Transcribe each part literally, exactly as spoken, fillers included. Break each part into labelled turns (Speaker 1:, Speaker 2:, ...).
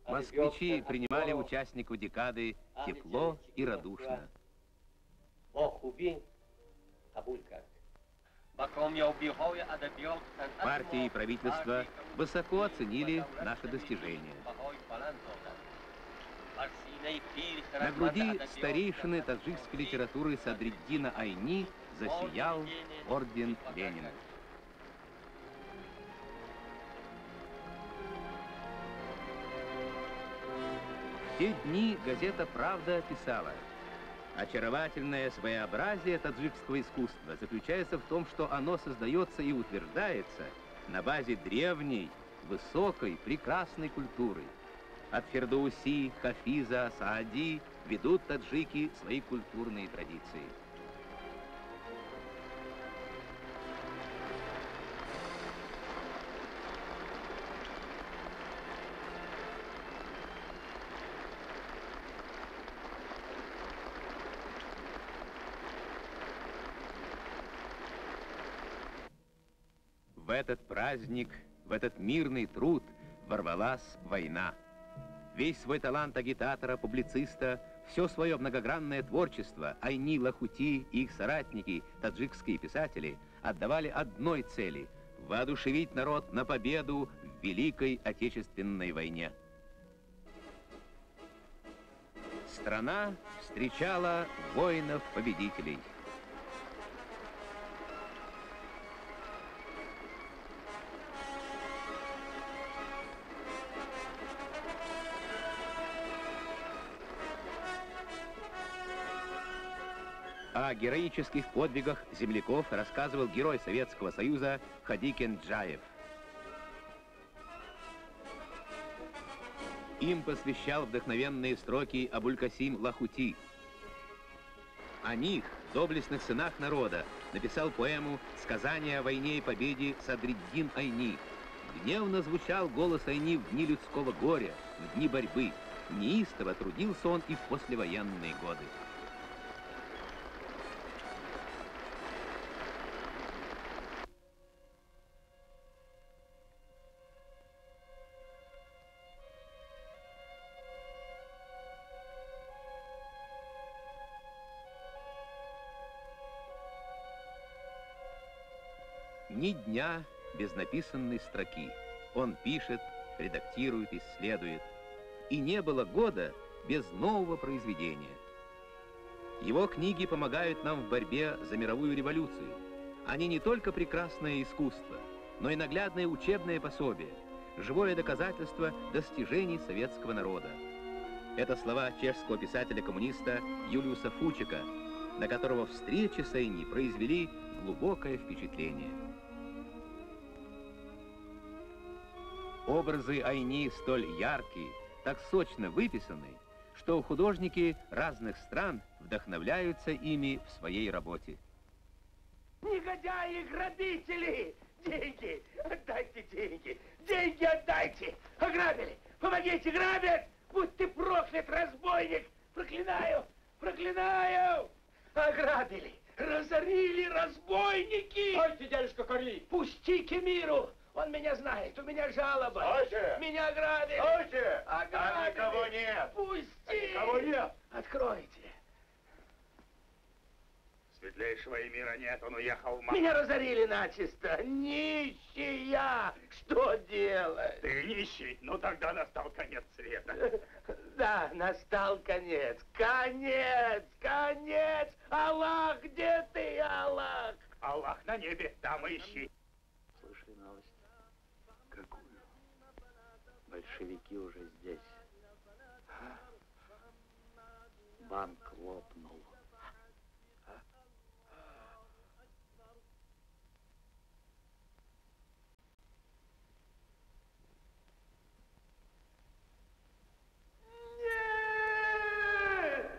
Speaker 1: Москвичи принимали участников декады тепло и радушно. Партии и правительство высоко оценили наши достижения. На груди старейшины таджикской литературы Садриддина Айни засиял орден Ленина. В те дни газета «Правда» писала: очаровательное своеобразие таджикского искусства заключается в том, что оно создается и утверждается на базе древней, высокой, прекрасной культуры. От Фердоуси, Хафиза, Саади ведут таджики свои культурные традиции. В этот праздник, в этот мирный труд ворвалась война. Весь свой талант агитатора, публициста, все свое многогранное творчество Айни, Лахути и их соратники, таджикские писатели, отдавали одной цели – воодушевить народ на победу в Великой Отечественной войне. Страна встречала воинов-победителей. О героических подвигах земляков рассказывал герой Советского Союза Хадикин Джаев. Им посвящал вдохновенные строки Абулькасим Лахути. О них, доблестных сынах народа, написал поэму «Сказание о войне и победе» Садриддин Айни. Гневно звучал голос Айни в дни людского горя, в дни борьбы. Неистово трудился он и в послевоенные годы. Ни дня без написанной строки. Он пишет, редактирует, исследует. И не было года без нового произведения. Его книги помогают нам в борьбе за мировую революцию. Они не только прекрасное искусство, но и наглядное учебное пособие, живое доказательство достижений советского народа. Это слова чешского писателя-коммуниста Юлиуса Фучика, на которого встречи с Айни произвели глубокое впечатление. Образы Айни столь яркие, так сочно выписаны, что художники разных стран вдохновляются ими в своей работе.
Speaker 2: Негодяи, грабители! Деньги! Отдайте деньги! Деньги отдайте! Ограбили! Помогите, грабят! Будь ты проклят, разбойник! Проклинаю! Проклинаю! Ограбили! Разорили разбойники!
Speaker 3: Стойте, дядюшка Кори!
Speaker 2: Пустите миру! Он меня знает, у меня жалоба.
Speaker 3: Стойте!
Speaker 2: Меня ограбили.
Speaker 3: Стойте!
Speaker 2: Ограбили.
Speaker 3: А никого нет.
Speaker 2: Пусти.
Speaker 3: А никого нет.
Speaker 2: Откройте.
Speaker 3: Светлейшего и мира нет, он уехал в Москву.
Speaker 2: Меня разорили начисто. Нищая. Что делать?
Speaker 3: Ты нищий? Ну тогда настал конец света.
Speaker 2: Да, настал конец. Конец! Конец! Аллах, где ты, Аллах?
Speaker 3: Аллах на небе, там ищи.
Speaker 4: Слушай новость. Какую? Большевики уже здесь. Банк лопнул.
Speaker 2: Нет!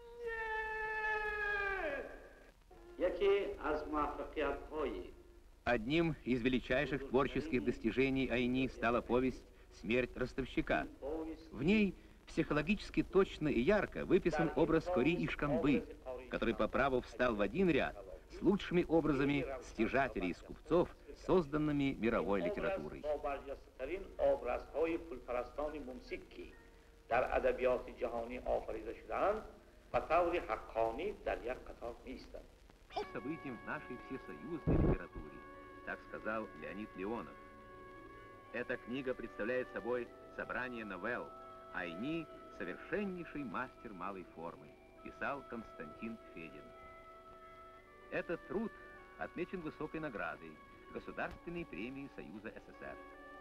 Speaker 2: Нет!
Speaker 4: Які аз мафакиатхои.
Speaker 1: Одним из величайших творческих достижений Айни стала повесть «Смерть ростовщика». В ней психологически точно и ярко выписан образ Кори Ишканбы, который по праву встал в один ряд с лучшими образами стяжателей и скупцов, созданными мировой литературой.
Speaker 4: Образ пулпарастани جهانی موسیقی در ادبیات جهانی آفریده شده‌اند و طور حقانی در یک قطار نیستند.
Speaker 1: Событием в нашей всесоюзной литературе, так сказал Леонид Леонов. Эта книга представляет собой собрание новелл, Айни — совершеннейший мастер малой формы, писал Константин Федин. Этот труд отмечен высокой наградой, Государственной премией Союза СССР.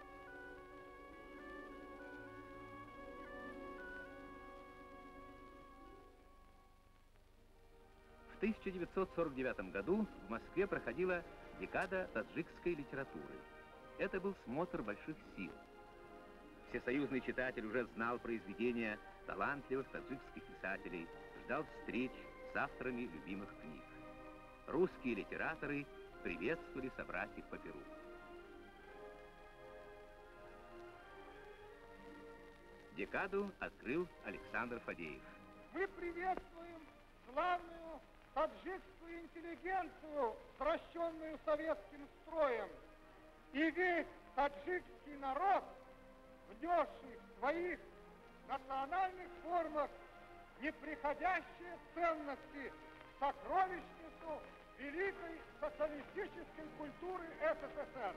Speaker 1: В тысяча девятьсот сорок девятом году в Москве проходила декада таджикской литературы. Это был смотр больших сил. Всесоюзный читатель уже знал произведения талантливых таджикских писателей, ждал встреч с авторами любимых книг. Русские литераторы приветствовали собратьев по перу. Декаду открыл Александр Фадеев.
Speaker 5: Мы приветствуем славную таджикскую интеллигенцию, сращенную советским строем, и весь таджикский народ, внесший в своих национальных формах неприходящие ценности в сокровищницу великой социалистической культуры СССР.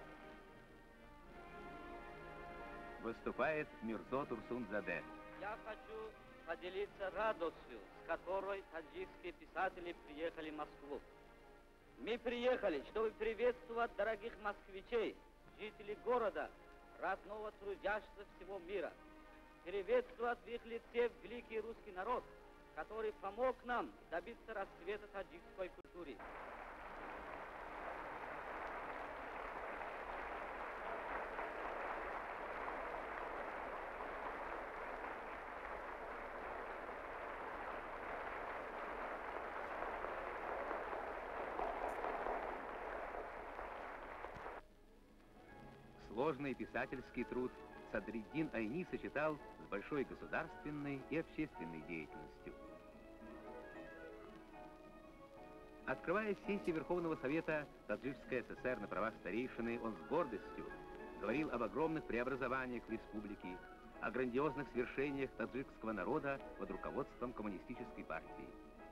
Speaker 1: Выступает Мирзо Турсунзаде.
Speaker 6: Я хочу поделиться радостью, с которой таджикские писатели приехали в Москву. Мы приехали, чтобы приветствовать дорогих москвичей, жителей города, родного трудящихся всего мира. Приветствовать в их лице великий русский народ, который помог нам добиться расцвета таджикской культуры.
Speaker 1: Сложный писательский труд Садриддин Айни сочетал с большой государственной и общественной деятельностью. Открывая сессию Верховного Совета Таджикской ССР на правах старейшины, он с гордостью говорил об огромных преобразованиях в республике, о грандиозных свершениях таджикского народа под руководством коммунистической партии.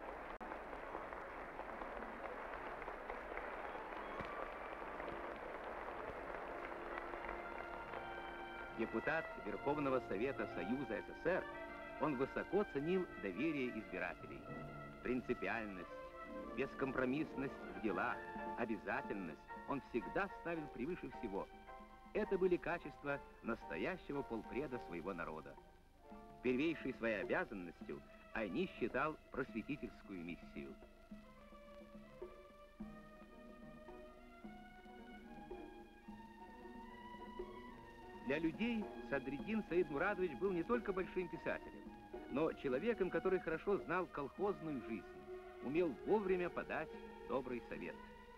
Speaker 1: Депутат Верховного Совета Союза СССР, он высоко ценил доверие избирателей, принципиальность, бескомпромиссность в делах, обязательность он всегда ставил превыше всего. Это были качества настоящего полпреда своего народа. Первейшей своей обязанностью Айни считал просветительскую миссию. Для людей Садриддин Саид Мурадович был не только большим писателем, но человеком, который хорошо знал колхозную жизнь, умел вовремя подать добрый совет.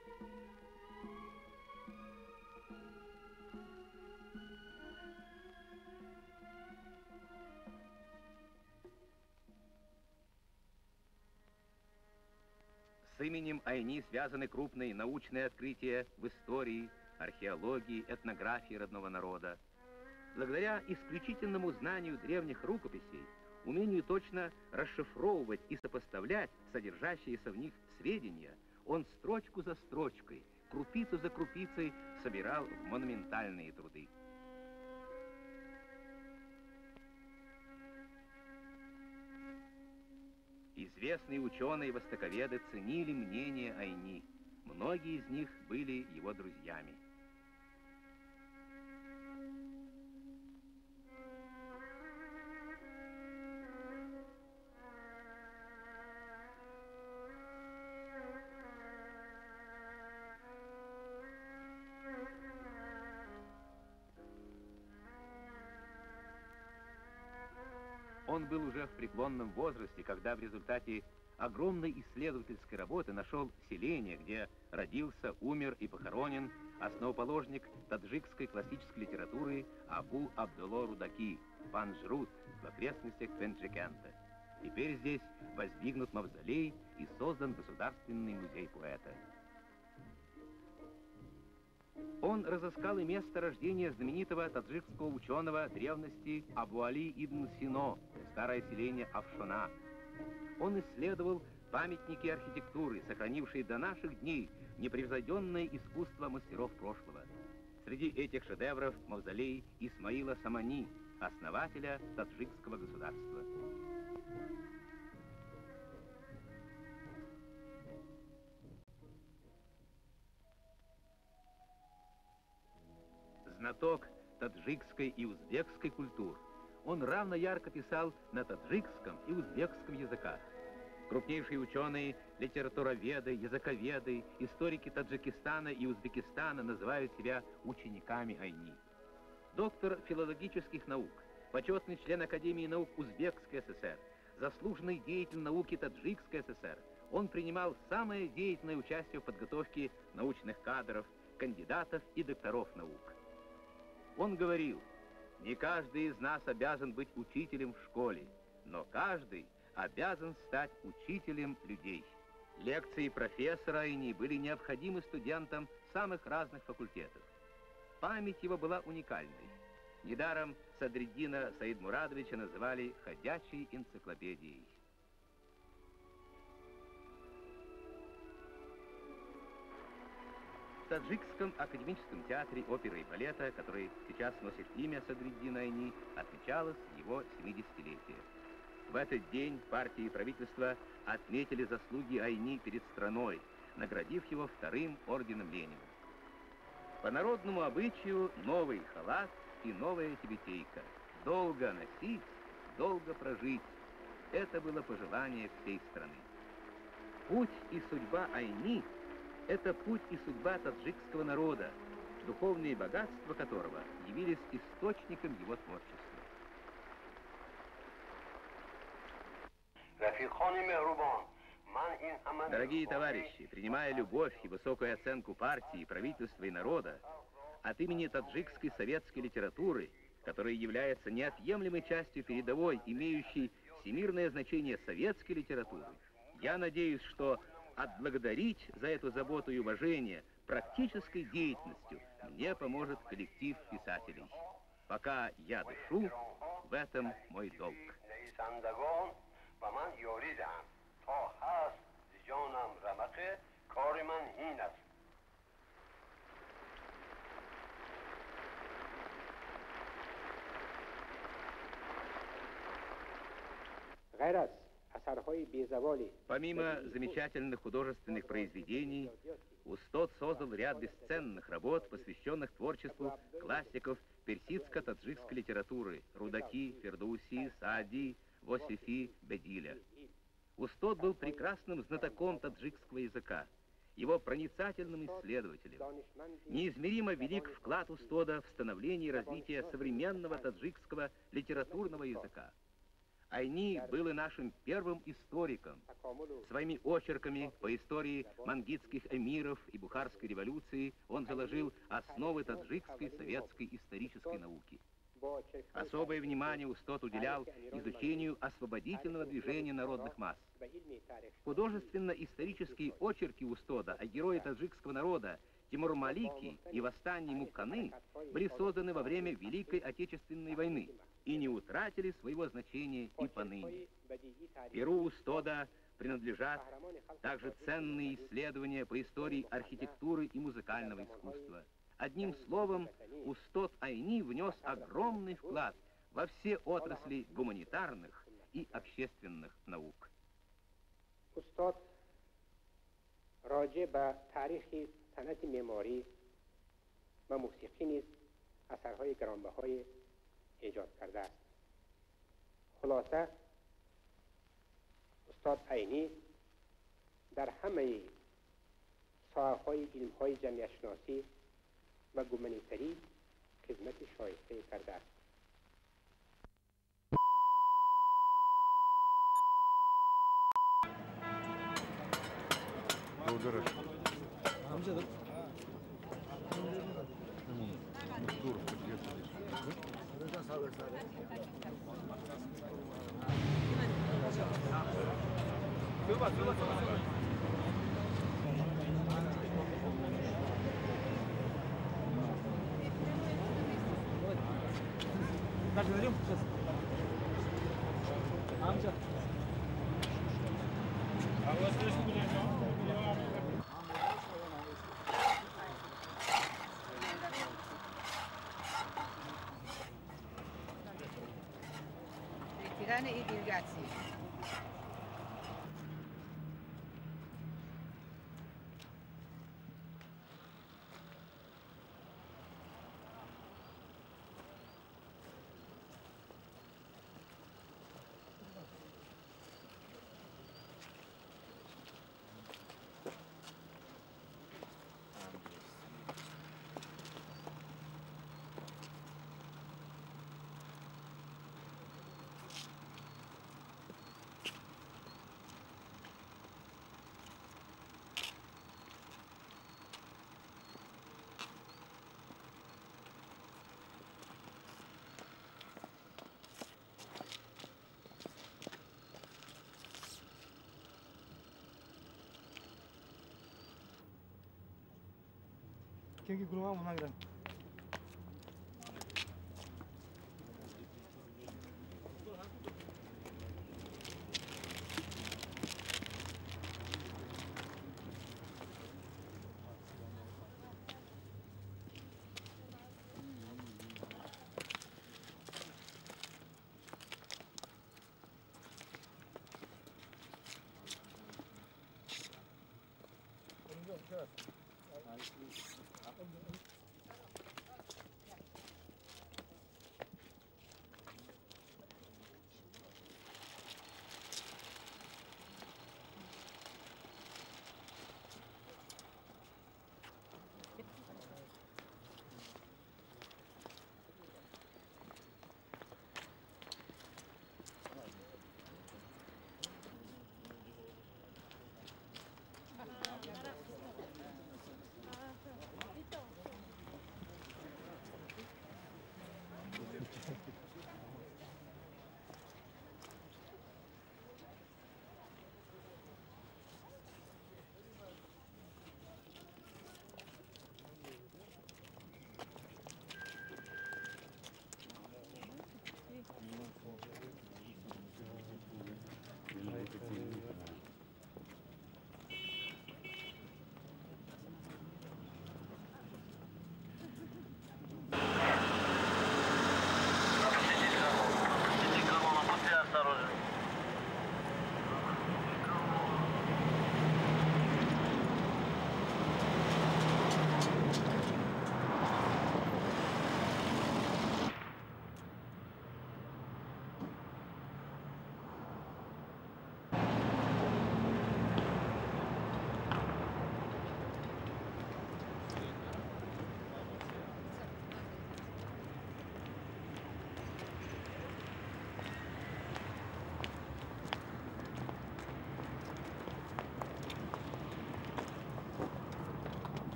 Speaker 1: С именем Айни связаны крупные научные открытия в истории, археологии, этнографии родного народа. Благодаря исключительному знанию древних рукописей, умению точно расшифровывать и сопоставлять содержащиеся в них сведения, он строчку за строчкой, крупицу за крупицей собирал в монументальные труды. Известные ученые и востоковеды ценили мнение Айни. Многие из них были его друзьями. Он был уже в преклонном возрасте, когда в результате огромной исследовательской работы нашел селение, где родился, умер и похоронен основоположник таджикской классической литературы Абу Абдулло Рудаки, Панджрут, в окрестностях Пенджикента. Теперь здесь воздвигнут мавзолей и создан Государственный музей поэта. Он разыскал и место рождения знаменитого таджикского ученого древности Абу-Али ибн Сино, старое селение Афшана. Он исследовал памятники архитектуры, сохранившие до наших дней непревзойденное искусство мастеров прошлого. Среди этих шедевров мавзолей Исмаила Самани, основателя таджикского государства. Знаток таджикской и узбекской культур, он равно ярко писал на таджикском и узбекском языках. Крупнейшие ученые, литературоведы, языковеды, историки Таджикистана и Узбекистана называют себя учениками Айни. Доктор филологических наук, почетный член Академии наук Узбекской ССР, заслуженный деятель науки Таджикской ССР, он принимал самое деятельное участие в подготовке научных кадров, кандидатов и докторов наук. Он говорил: не каждый из нас обязан быть учителем в школе, но каждый обязан стать учителем людей. Лекции профессора Айни были необходимы студентам самых разных факультетов. Память его была уникальной. Недаром Садриддина Саидмурадовича называли ходячей энциклопедией. В Таджикском академическом театре оперы и балета, который сейчас носит имя Садриддина Айни, отмечалось его семидесятилетие. В этот день партия и правительство отметили заслуги Айни перед страной, наградив его вторым орденом Ленина. По народному обычаю новый халат и новая тюбетейка. Долго носить, долго прожить. Это было пожелание всей страны. Путь и судьба Айни – это путь и судьба таджикского народа, духовные богатства которого явились источником его творчества. Дорогие товарищи, принимая любовь и высокую оценку партии, правительства и народа, от имени таджикской советской литературы, которая является неотъемлемой частью передовой, имеющей всемирное значение советской литературы, я надеюсь, что отблагодарить за эту заботу и уважение практической деятельностью мне поможет коллектив писателей. Пока я дышу, в этом мой долг. Помимо замечательных художественных произведений, Устод создал ряд бесценных работ, посвященных творчеству классиков персидско-таджикской литературы Рудаки, Фердуси, Саади, Восифи, Бедиля. Устод был прекрасным знатоком таджикского языка, его проницательным исследователем. Неизмеримо велик вклад Устода в становление и развитие современного таджикского литературного языка. Айни был и нашим первым историком. Своими очерками по истории мангитских эмиров и Бухарской революции он заложил основы таджикской советской исторической науки. Особое внимание Устод уделял изучению освободительного движения народных масс. Художественно-исторические очерки Устода о герое таджикского народа Тимур-Малики и восстании Мукканы были созданы во время Великой Отечественной войны и не утратили своего значения и поныне. Перу Устода принадлежат также ценные исследования по истории архитектуры и музыкального искусства. Одним словом, Устод Айни внес огромный вклад во все отрасли гуманитарных и общественных наук.
Speaker 7: Устод راجع به تاریخ صنعت معماری و موسیقی نیز اثرهای گرانبهای ایجاد کرده است. خلاصه استاد عینی در همه ساحه‌های علم‌های جمعیت شناسی و گومانیتری خدمت شایسته کرده است.
Speaker 8: Благодарю. говорим сейчас. Амca.
Speaker 9: Ritirare i ragazzi.
Speaker 8: Kim ki kuruma buna girelim.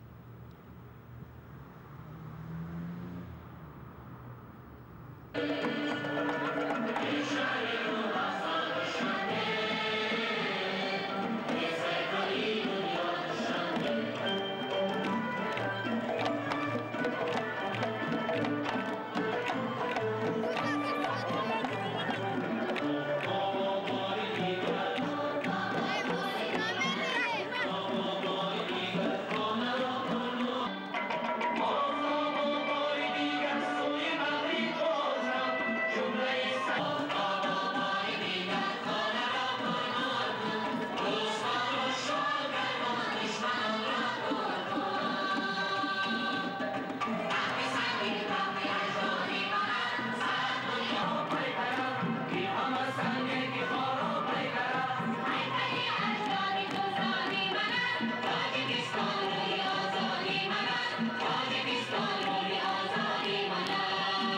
Speaker 10: Thank you.